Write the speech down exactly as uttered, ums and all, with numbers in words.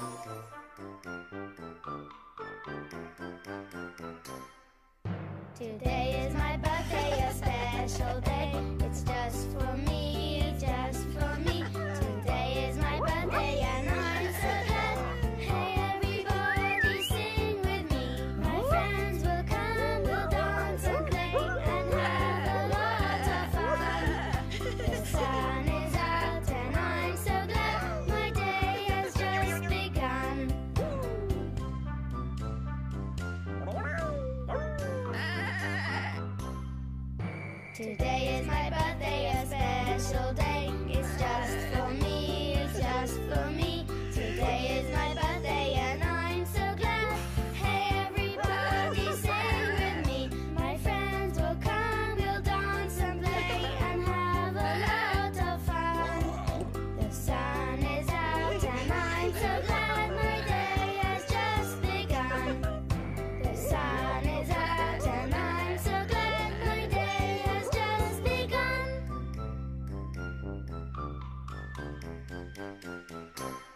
Today is my birthday, a special day. It's just for me, just for me. Today is my birthday and I'm so glad. Hey everybody, sing with me. My friends will come, we'll dance and play and have a lot of fun. The sun is out and I'm so glad. My day has just begun. Today is my birthday, a special day. It's just for me, it's just for me. Today is my birthday and I'm so glad. Hey everybody, sing with me. My friends will come, we'll dance and play and have a lot of fun. The sun is out and I'm so glad. My day has just begun. The sun is out and I'm so glad. My day has just begun.